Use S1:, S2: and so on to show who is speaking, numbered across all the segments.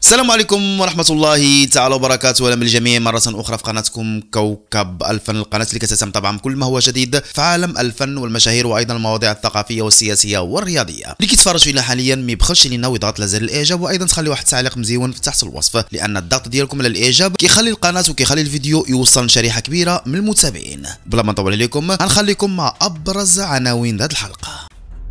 S1: السلام عليكم ورحمة الله تعالى وبركاته. أهلا بالجميع مرة أخرى في قناتكم كوكب الفن، القناة اللي كتهتم طبعا بكل ما هو جديد في عالم الفن والمشاهير وأيضا المواضيع الثقافية والسياسية والرياضية. اللي كيتفرج فينا حاليا ما يبخلش لينا ويضغط على زر الإعجاب وأيضا تخلي واحد التعليق مزيون في تحت الوصف، لأن الضغط ديالكم على الإعجاب كيخلي القناة وكيخلي الفيديو يوصل لشريحة كبيرة من المتابعين. بلا ما نطول عليكم غنخليكم مع أبرز عناوين هذه الحلقة.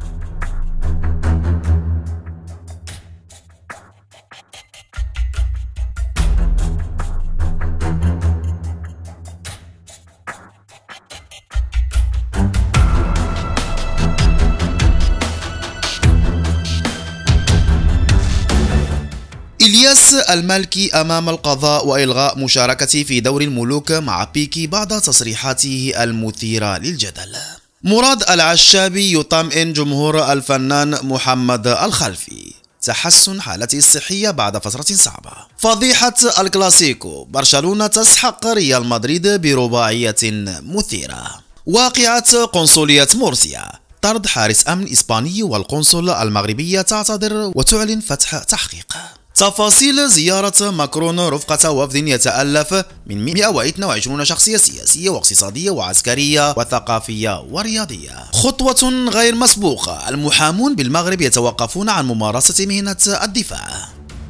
S1: إلياس المالكي أمام القضاء وإلغاء مشاركته في دور الملوك مع بيكي بعد تصريحاته المثيرة للجدل. مراد العشابي يطمئن جمهور الفنان محمد الخلفي. تحسن حالته الصحية بعد فترة صعبة. فضيحة الكلاسيكو، برشلونة تسحق ريال مدريد برباعية مثيرة. واقعة قنصلية مرسيا، طرد حارس أمن إسباني والقنصل المغربية تعتذر وتعلن فتح تحقيق. تفاصيل زيارة ماكرون رفقة وفد يتألف من 122 شخصية سياسية واقتصادية وعسكرية وثقافية ورياضية. خطوة غير مسبوقة، المحامون بالمغرب يتوقفون عن ممارسة مهنة الدفاع.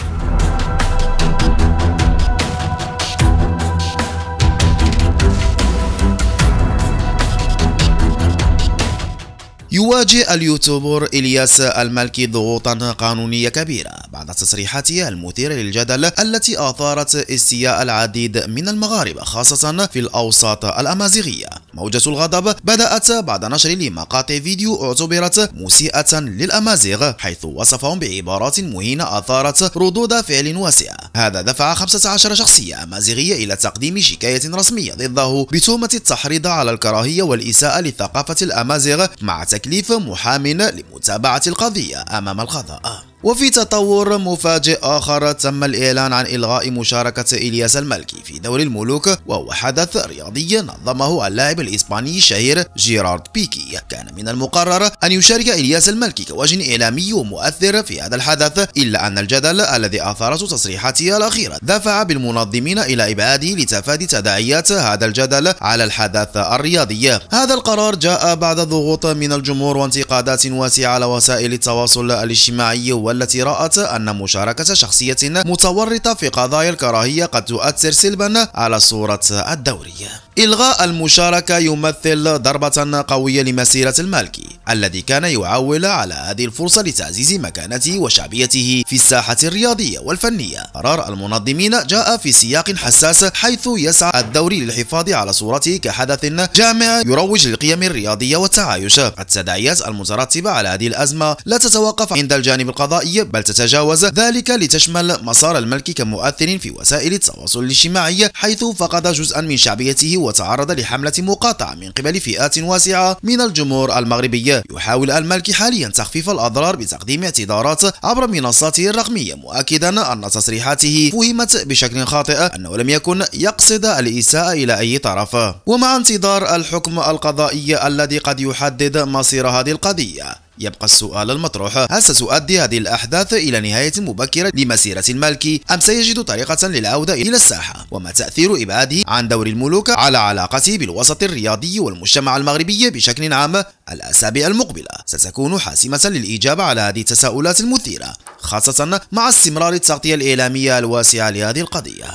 S1: يواجه اليوتيوبر إلياس المالكي ضغوطا قانونية كبيرة بعد تصريحاته المثيرة للجدل التي أثارت استياء العديد من المغاربة خاصة في الأوساط الأمازيغية. موجة الغضب بدأت بعد نشر لمقاطع فيديو اعتبرت مسيئة للأمازيغ، حيث وصفهم بعبارات مهينة أثارت ردود فعل واسعة. هذا دفع 15 شخصية أمازيغية إلى تقديم شكاية رسمية ضده بتهمة التحريض على الكراهية والإساءة لثقافة الأمازيغ مع تكليف محام لمتابعة القضية أمام القضاء. وفي تطور مفاجئ آخر، تم الإعلان عن إلغاء مشاركة إلياس المالكي في دور الملوك، وهو حدث رياضي نظمه اللاعب الإسباني الشهير جيرارد بيكي. كان من المقرر أن يشارك إلياس المالكي كوجه إعلامي ومؤثر في هذا الحدث، إلا أن الجدل الذي أثارته تصريحاته الأخيرة دفع بالمنظمين إلى إبعاده لتفادي تداعيات هذا الجدل على الحدث الرياضي. هذا القرار جاء بعد ضغوط من الجمهور وانتقادات واسعة على وسائل التواصل الاجتماعي، والتي رأت أن مشاركة شخصية متورطة في قضايا الكراهية قد تؤثر سلبا على صورة الدوري. إلغاء المشاركة يمثل ضربة قوية لمسيرة المالكي الذي كان يعول على هذه الفرصة لتعزيز مكانته وشعبيته في الساحة الرياضية والفنية. قرار المنظمين جاء في سياق حساس، حيث يسعى الدوري للحفاظ على صورته كحدث جامع يروج للقيم الرياضية والتعايش. التداعيات المترتبة على هذه الأزمة لا تتوقف عند الجانب القضائي، بل تتجاوز ذلك لتشمل مسار المالكي كمؤثر في وسائل التواصل الاجتماعي، حيث فقد جزءا من شعبيته وتعرض لحملة مقاطعة من قبل فئات واسعة من الجمهور المغربي. يحاول المالكي حاليا تخفيف الأضرار بتقديم اعتذارات عبر منصاته الرقمية، مؤكدا أن تصريحاته فهمت بشكل خاطئ، أنه لم يكن يقصد الإساءة إلى أي طرف. ومع انتظار الحكم القضائي الذي قد يحدد مصير هذه القضية، يبقى السؤال المطروح: هل ستؤدي هذه الأحداث إلى نهاية مبكرة لمسيرة المالكي، أم سيجد طريقة للعودة إلى الساحة؟ وما تأثير إبعاده عن دور الملوك على علاقته بالوسط الرياضي والمجتمع المغربي بشكل عام؟ الأسابيع المقبلة ستكون حاسمة للإجابة على هذه التساؤلات المثيرة، خاصة مع استمرار التغطية الإعلامية الواسعة لهذه القضية.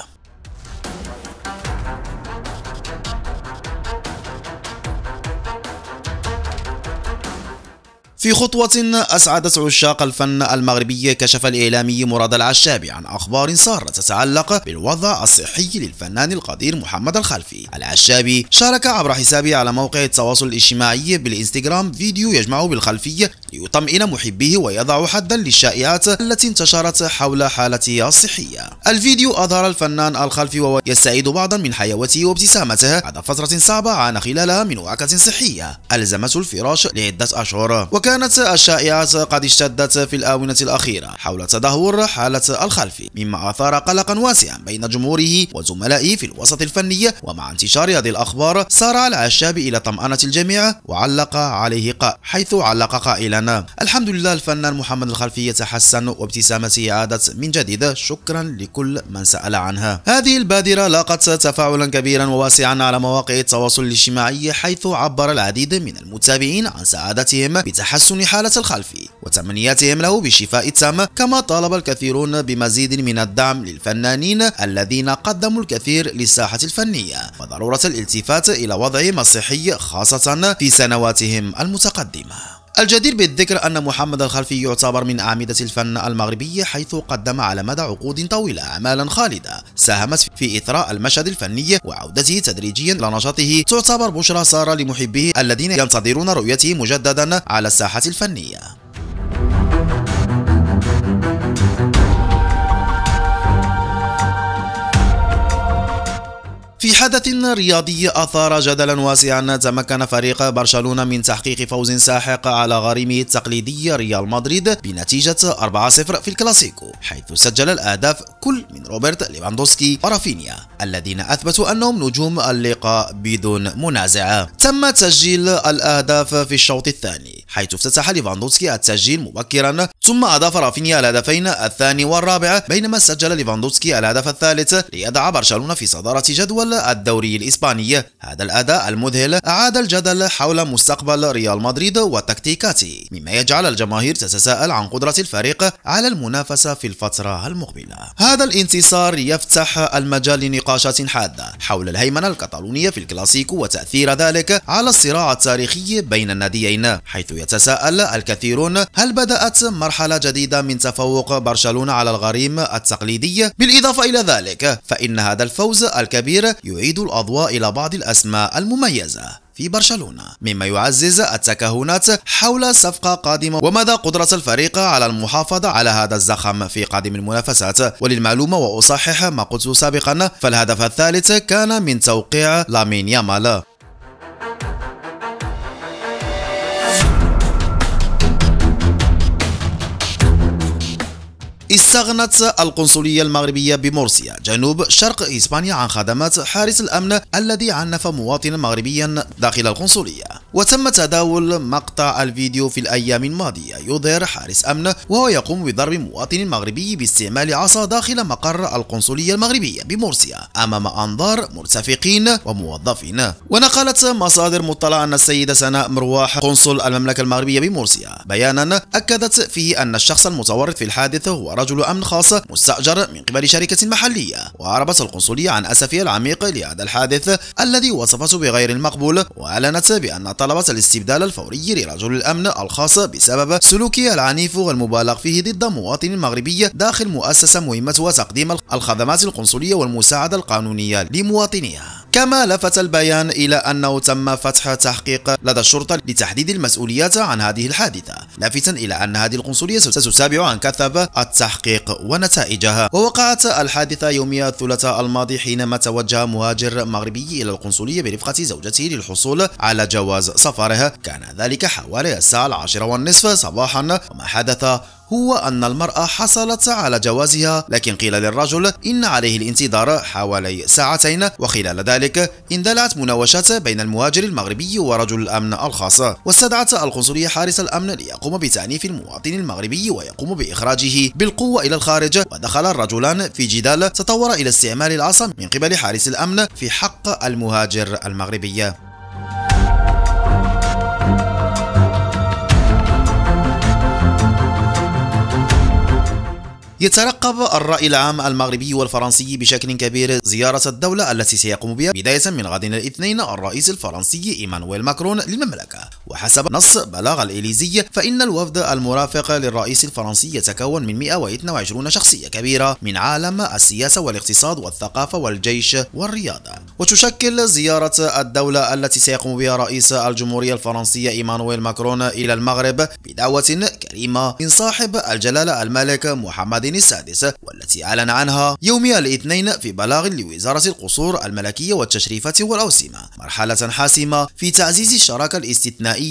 S1: في خطوة أسعدت عشاق الفن المغربي، كشف الإعلامي مراد العشابي عن أخبار سارة تتعلق بالوضع الصحي للفنان القدير محمد الخلفي. العشابي شارك عبر حسابه على موقع التواصل الاجتماعي بالإنستغرام فيديو يجمع بالخلفي ليطمئن محبيه ويضع حدا للشائعات التي انتشرت حول حالته الصحية. الفيديو أظهر الفنان الخلفي وهو يستعيد بعضا من حيوته وابتسامته بعد فترة صعبة عانى خلالها من وعكة صحية ألزمته الفراش لعدة أشهر. وكانت الشائعات قد اشتدت في الآونة الأخيرة حول تدهور حالة الخلفي، مما أثار قلقا واسعا بين جمهوره وزملائه في الوسط الفني. ومع انتشار هذه الأخبار سارع العشاب إلى طمأنة الجميع، وعلق عليه حيث علق قائلا: الحمد لله، الفنان محمد الخلفي يتحسن وابتسامته عادت من جديد، شكرا لكل من سأل عنها. هذه البادرة لاقت تفاعلا كبيرا وواسعا على مواقع التواصل الاجتماعي، حيث عبر العديد من المتابعين عن سعادتهم بتحسن حالة الخلفي وتمنياتهم له بالشفاء التام. كما طالب الكثيرون بمزيد من الدعم للفنانين الذين قدموا الكثير للساحة الفنية، وضرورة الالتفات إلى وضعهم الصحي خاصة في سنواتهم المتقدمة. الجدير بالذكر أن محمد الخلفي يعتبر من أعمدة الفن المغربي، حيث قدم على مدى عقود طويلة أعمالا خالدة ساهمت في إثراء المشهد الفني وعودته تدريجيا لنشاطه. تعتبر بشرى سارة لمحبيه الذين ينتظرون رؤيته مجددا على الساحة الفنية. في حدث رياضي أثار جدلا واسعا، تمكن فريق برشلونة من تحقيق فوز ساحق على غريمه التقليدي ريال مدريد بنتيجة 4-0 في الكلاسيكو، حيث سجل الأهداف كل من روبرت ليفاندوفسكي ورافينيا الذين أثبتوا أنهم نجوم اللقاء بدون منازع. تم تسجيل الأهداف في الشوط الثاني، حيث افتتح ليفاندوفسكي التسجيل مبكرا، ثم أضاف رافينيا الهدفين الثاني والرابع، بينما سجل ليفاندوفسكي الهدف الثالث ليضع برشلونة في صدارة جدول الدوري الإسباني. هذا الأداء المذهل أعاد الجدل حول مستقبل ريال مدريد وتكتيكاته، مما يجعل الجماهير تتساءل عن قدرة الفريق على المنافسة في الفترة المقبلة. هذا الانتصار يفتح المجال لنقاشات حادة حول الهيمنة الكتالونية في الكلاسيكو وتأثير ذلك على الصراع التاريخي بين الناديين، حيث يتساءل الكثيرون: هل بدأت مرحلة جديدة من تفوق برشلونة على الغريم التقليدي؟ بالإضافة إلى ذلك فإن هذا الفوز الكبير يعيد الأضواء إلى بعض الأسماء المميزة في برشلونة، مما يعزز التكهنات حول صفقة قادمة ومدى قدرة الفريق على المحافظة على هذا الزخم في قادم المنافسات. وللمعلومة وأصحح ما قلت سابقا، فالهدف الثالث كان من توقيع لامين يامال. استغنت القنصلية المغربية بمورسيا جنوب شرق إسبانيا عن خدمات حارس الأمن الذي عنف مواطنا مغربيا داخل القنصلية. وتم تداول مقطع الفيديو في الأيام الماضية يظهر حارس أمن وهو يقوم بضرب مواطن مغربي باستعمال عصا داخل مقر القنصلية المغربية بمورسيا أمام أنظار مرتفقين وموظفين. ونقلت مصادر مطلعة أن السيدة سناء مرواح قنصل المملكة المغربية بمورسيا بيانا أكدت فيه أن الشخص المتورط في الحادث هو رجل أمن خاص مستأجر من قبل شركة محلية. وأعربت القنصلية عن أسفها العميق لهذا الحادث الذي وصفته بغير المقبول، وأعلنت بأن طلبت الاستبدال الفوري لرجل الأمن الخاص بسبب سلوكه العنيف والمبالغ فيه ضد مواطن مغربي داخل مؤسسة مهمتها تقديم الخدمات القنصلية والمساعدة القانونية لمواطنيها. كما لفت البيان إلى أنه تم فتح تحقيق لدى الشرطة لتحديد المسؤوليات عن هذه الحادثة، لافتا إلى أن هذه القنصلية ستتابع عن كثب التحقيق ونتائجها. ووقعت الحادثة يوم الثلاثاء الماضي حينما توجه مهاجر مغربي إلى القنصلية برفقة زوجته للحصول على جواز سفره. كان ذلك حوالي الساعة 10:30 صباحا، وما حدث هو أن المرأة حصلت على جوازها، لكن قيل للرجل إن عليه الانتظار حوالي ساعتين، وخلال ذلك اندلعت مناوشات بين المهاجر المغربي ورجل الأمن الخاص. واستدعت القنصلية حارس الأمن ليقوم بتعنيف المواطن المغربي ويقوم بإخراجه بالقوة إلى الخارج. ودخل الرجلان في جدال تطور إلى استعمال العصا من قبل حارس الأمن في حق المهاجر المغربي. يترقب الرأي العام المغربي والفرنسي بشكل كبير زيارة الدولة التي سيقوم بها بداية من غد الاثنين الرئيس الفرنسي إيمانويل ماكرون للمملكة. وحسب نص بلاغ الإليزي فإن الوفد المرافق للرئيس الفرنسي يتكون من 122 شخصية كبيرة من عالم السياسة والاقتصاد والثقافة والجيش والرياضة. وتشكل زيارة الدولة التي سيقوم بها رئيس الجمهورية الفرنسية إيمانويل ماكرون إلى المغرب بدعوة كريمة من صاحب الجلالة الملك محمد السادس، والتي أعلن عنها يوم الاثنين في بلاغ لوزارة القصور الملكية والتشريفات والأوسمة، مرحلة حاسمة في تعزيز الشراكة الاستثنائية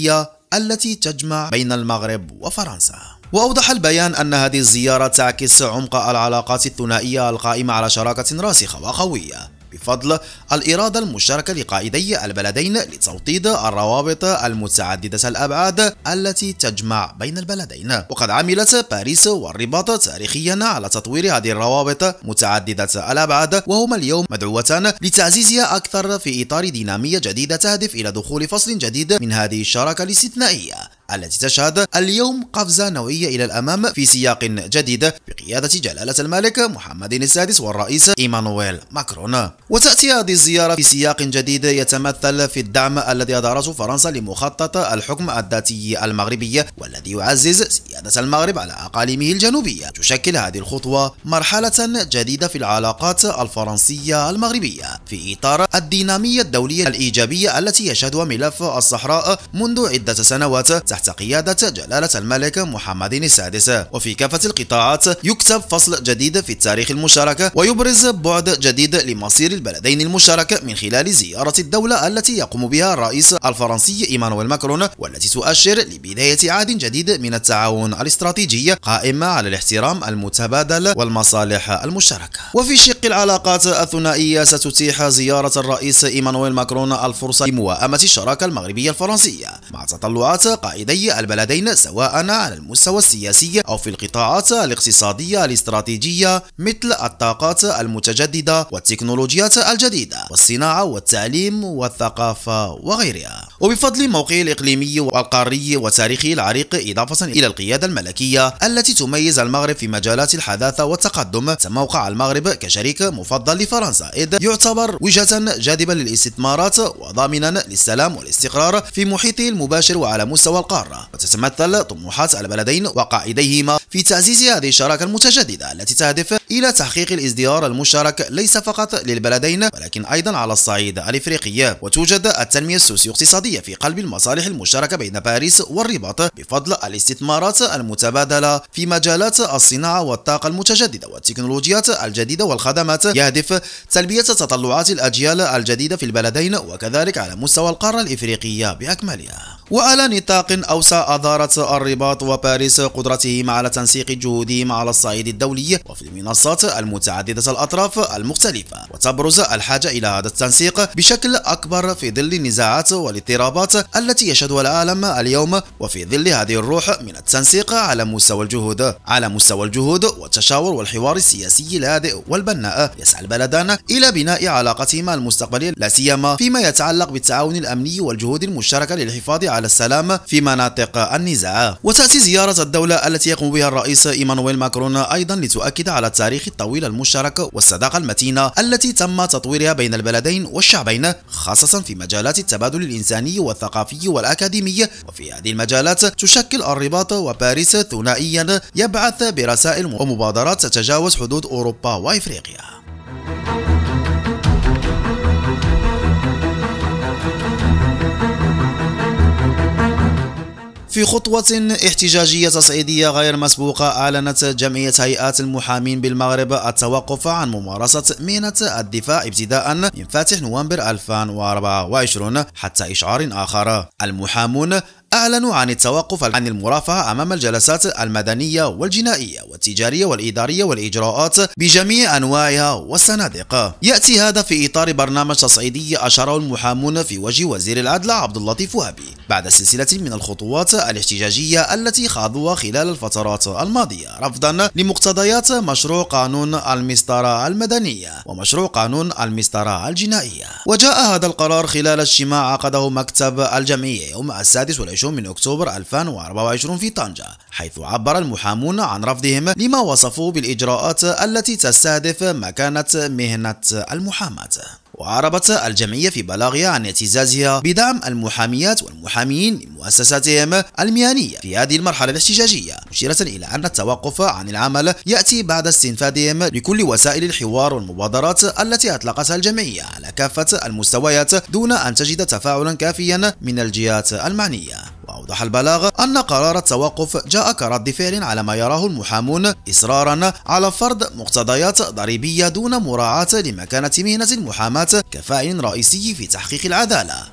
S1: التي تجمع بين المغرب وفرنسا. وأوضح البيان أن هذه الزيارة تعكس عمق العلاقات الثنائية القائمة على شراكة راسخة وقوية بفضل الإرادة المشتركة لقائدي البلدين لتوطيد الروابط المتعددة الأبعاد التي تجمع بين البلدين. وقد عملت باريس والرباط تاريخيا على تطوير هذه الروابط متعددة الأبعاد، وهما اليوم مدعوتان لتعزيزها أكثر في إطار دينامية جديدة تهدف إلى دخول فصل جديد من هذه الشراكة الاستثنائية التي تشهد اليوم قفزة نوعية إلى الأمام في سياق جديد بقيادة جلالة الملك محمد السادس والرئيس إيمانويل ماكرون. وتأتي هذه الزيارة في سياق جديد يتمثل في الدعم الذي أدارته فرنسا لمخطط الحكم الذاتي المغربي، والذي يعزز سيادة المغرب على أقاليمه الجنوبية. تشكل هذه الخطوة مرحلة جديدة في العلاقات الفرنسية المغربية في إطار الدينامية الدولية الإيجابية التي يشهدها ملف الصحراء منذ عدة سنوات تحت قيادة جلالة الملك محمد السادس. وفي كافة القطاعات يكتب فصل جديد في التاريخ المشترك، ويبرز بعد جديد لمصير البلدين المشترك من خلال زيارة الدولة التي يقوم بها الرئيس الفرنسي إيمانويل ماكرون، والتي تؤشر لبداية عهد جديد من التعاون الاستراتيجي قائم على الاحترام المتبادل والمصالح المشتركة. وفي شق العلاقات الثنائية ستتيح زيارة الرئيس إيمانويل ماكرون الفرصة لموائمة الشراكة المغربية الفرنسية مع تطلعات قائدي البلدين سواء على المستوى السياسي أو في القطاعات الاقتصادية الاستراتيجية مثل الطاقات المتجددة والتكنولوجيات الجديدة والصناعة والتعليم والثقافة وغيرها. وبفضل موقعه الإقليمي والقاري وتاريخه العريق إضافة إلى القيادة الملكية التي تميز المغرب في مجالات الحداثة والتقدم، موقع المغرب كشريك مفضل لفرنسا، إذ يعتبر وجهة جاذبة للاستثمارات وضامنا للسلام والاستقرار في محيطه المباشر وعلى مستوى القارة. وتتمثل طموحات البلدين وقائديهما في تعزيز هذه الشراكة المتجددة التي تهدف إلى تحقيق الازدهار المشترك ليس فقط للبلدين ولكن أيضا على الصعيد الإفريقي. وتوجد التنمية السوسيو-اقتصادية في قلب المصالح المشتركة بين باريس والرباط بفضل الاستثمارات المتبادلة في مجالات الصناعة والطاقة المتجددة والتكنولوجيات الجديدة والخدمات، يهدف تلبية تطلعات الأجيال الجديدة في البلدين وكذلك على مستوى القارة الإفريقية بأكملها. وعلى نطاق أوسع أظهرت الرباط وباريس قدرتهما على تنسيق جهودهما على الصعيد الدولي وفي المنصات المتعددة الأطراف المختلفة، وتبرز الحاجة إلى هذا التنسيق بشكل أكبر في ظل النزاعات والاضطرابات التي يشهدها العالم اليوم، وفي ظل هذه الروح من التنسيق على مستوى الجهود والتشاور والحوار السياسي الهادئ والبناء، يسعى البلدان إلى بناء علاقتهما المستقبلية لا سيما فيما يتعلق بالتعاون الأمني والجهود المشتركة للحفاظ على السلام في مناطق النزاع. وتأتي زيارة الدولة التي يقوم بها الرئيس إيمانويل ماكرون أيضا لتؤكد على التاريخ الطويل المشترك والصداقة المتينة التي تم تطويرها بين البلدين والشعبين، خاصة في مجالات التبادل الإنساني والثقافي والأكاديمي. وفي هذه المجالات تشكل الرباط وباريس ثنائيا يبعث برسائل ومبادرات تتجاوز حدود أوروبا وإفريقيا. في خطوة احتجاجية تصعيدية غير مسبوقة، أعلنت جمعية هيئات المحامين بالمغرب التوقف عن ممارسة مهنة الدفاع ابتداء من فاتح نوفمبر 2024 حتى إشعار آخر. المحامون أعلنوا عن التوقف عن المرافعة أمام الجلسات المدنية والجنائية والتجارية والإدارية والإجراءات بجميع أنواعها والصناديق. يأتي هذا في إطار برنامج تصعيدي أشاره المحامون في وجه وزير العدل عبد اللطيف وهبي بعد سلسلة من الخطوات الاحتجاجية التي خاضوها خلال الفترات الماضية رفضا لمقتضيات مشروع قانون المسطرة المدنية ومشروع قانون المسطرة الجنائية. وجاء هذا القرار خلال اجتماع عقده مكتب الجمعية يوم 26 من أكتوبر 2024 في طنجة، حيث عبر المحامون عن رفضهم لما وصفوه بالإجراءات التي تستهدف مكانة مهنة المحاماة. وأعربت الجمعية في بلاغها عن اعتزازها بدعم المحاميات والمحامين لمؤسساتهم المهنية في هذه المرحلة الاحتجاجية، مشيرة إلى أن التوقف عن العمل يأتي بعد استنفاذهم لكل وسائل الحوار والمبادرات التي أطلقتها الجمعية على كافة المستويات دون أن تجد تفاعلا كافيا من الجهات المعنية. وأوضح البلاغ أن قرار التوقف جاء كرد فعل على ما يراه المحامون إصرارا على فرض مقتضيات ضريبية دون مراعاة لمكانة مهنة المحاماة كفاعل رئيسي في تحقيق العدالة.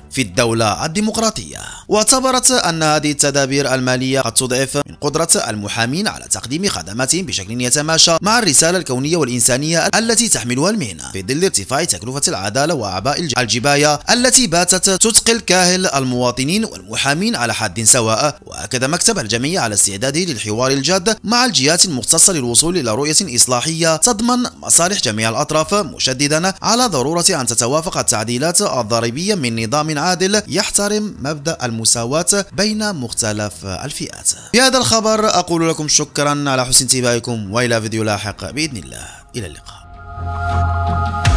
S1: في الدولة الديمقراطية. واعتبرت أن هذه التدابير المالية قد تضعف من قدرة المحامين على تقديم خدماتهم بشكل يتماشى مع الرسالة الكونية والإنسانية التي تحملها المهنة، في ظل ارتفاع تكلفة العدالة وأعباء الجباية التي باتت تثقل كاهل المواطنين والمحامين على حد سواء. وأكد مكتب الجمعية على استعداده للحوار الجاد مع الجهات المختصة للوصول إلى رؤية إصلاحية تضمن مصالح جميع الأطراف، مشددا على ضرورة أن تتوافق التعديلات الضريبية من نظام عادل يحترم مبدأ المساواة بين مختلف الفئات. في هذا الخبر أقول لكم شكرا على حسن انتباهكم، وإلى فيديو لاحق بإذن الله. إلى اللقاء.